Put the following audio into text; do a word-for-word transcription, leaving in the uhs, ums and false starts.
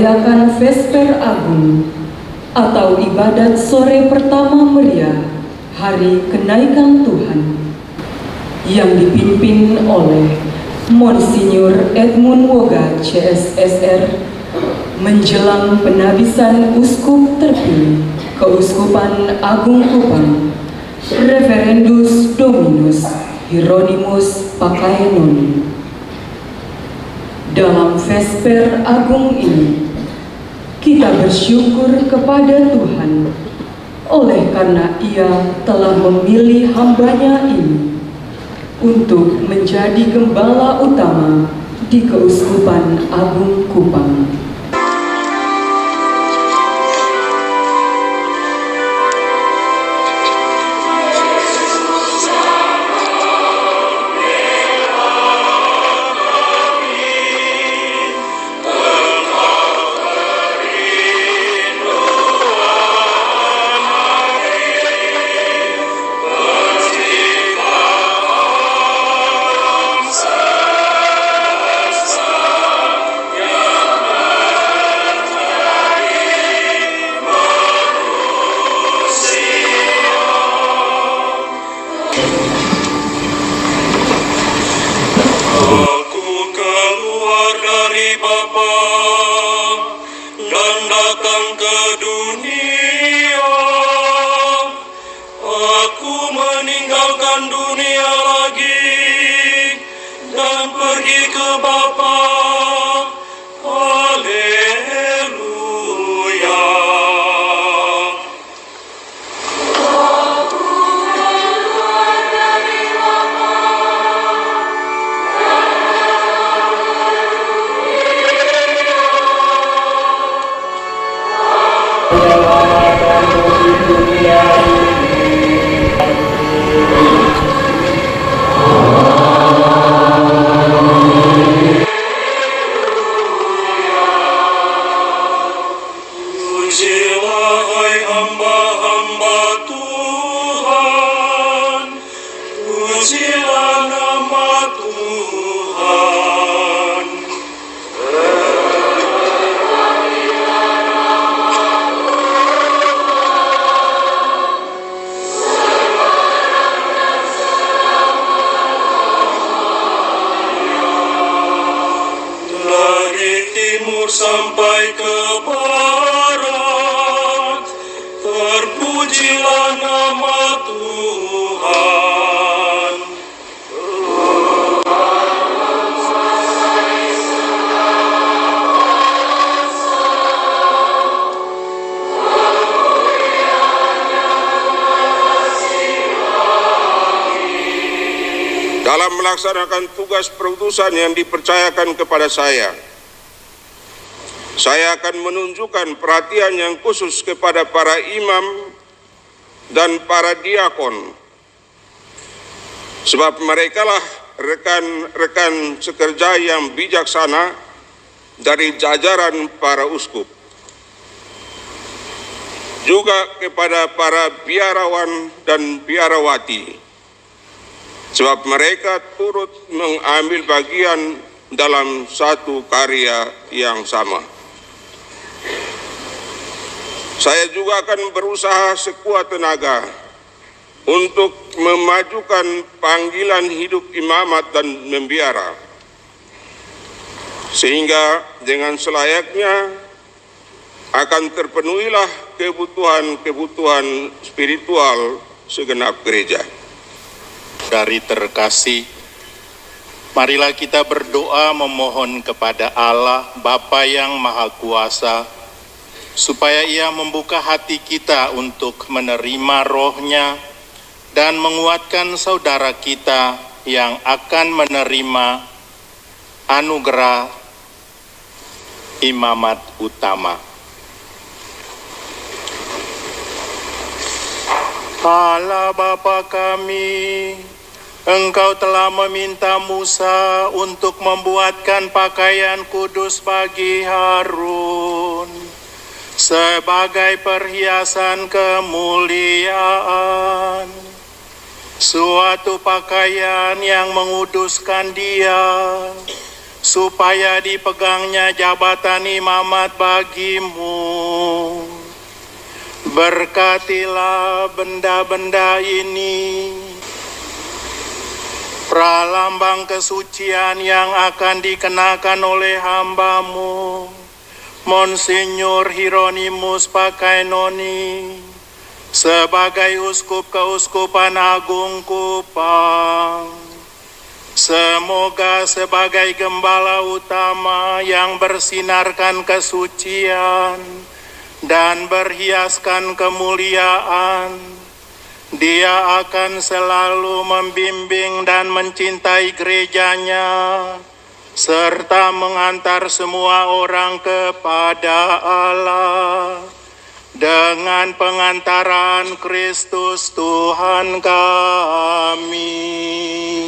merayakan Vesper Agung atau ibadat sore pertama meriah Hari Kenaikan Tuhan yang dipimpin oleh Monsinyur Edmund Woga C S S R menjelang penabisan uskup terpilih Keuskupan Agung Kupang Reverendus Dominus Hieronymus Pakaenoni. Dalam Vesper Agung ini, kita bersyukur kepada Tuhan oleh karena Ia telah memilih hamba-Nya ini untuk menjadi gembala utama di Keuskupan Agung Kupang. Sampai ke barat, terpujilah nama Tuhan. Dalam melaksanakan tugas perutusan yang dipercayakan kepada saya, saya akan menunjukkan perhatian yang khusus kepada para imam dan para diakon, sebab merekalah rekan-rekan sekerja yang bijaksana dari jajaran para uskup. Juga kepada para biarawan dan biarawati, sebab mereka turut mengambil bagian dalam satu karya yang sama. Saya juga akan berusaha sekuat tenaga untuk memajukan panggilan hidup imamat dan membiara, sehingga dengan selayaknya akan terpenuhilah kebutuhan-kebutuhan spiritual segenap gereja. Dari terkasih, marilah kita berdoa memohon kepada Allah Bapa yang Maha Kuasa, supaya Ia membuka hati kita untuk menerima roh-Nya dan menguatkan saudara kita yang akan menerima anugerah imamat utama. Allah Bapa kami, Engkau telah meminta Musa untuk membuatkan pakaian kudus bagi Harun sebagai perhiasan kemuliaan, suatu pakaian yang menguduskan dia supaya dipegangnya jabatan imamat bagimu. Berkatilah benda-benda ini, pralambang kesucian yang akan dikenakan oleh hambamu, Monsinyur Hieronymus Pakainoni, sebagai Uskup Keuskupan Agung Kupang. Semoga sebagai gembala utama yang bersinarkan kesucian dan berhiaskan kemuliaan, Dia akan selalu membimbing dan mencintai gerejanya, serta mengantar semua orang kepada Allah dengan pengantaran Kristus Tuhan kami.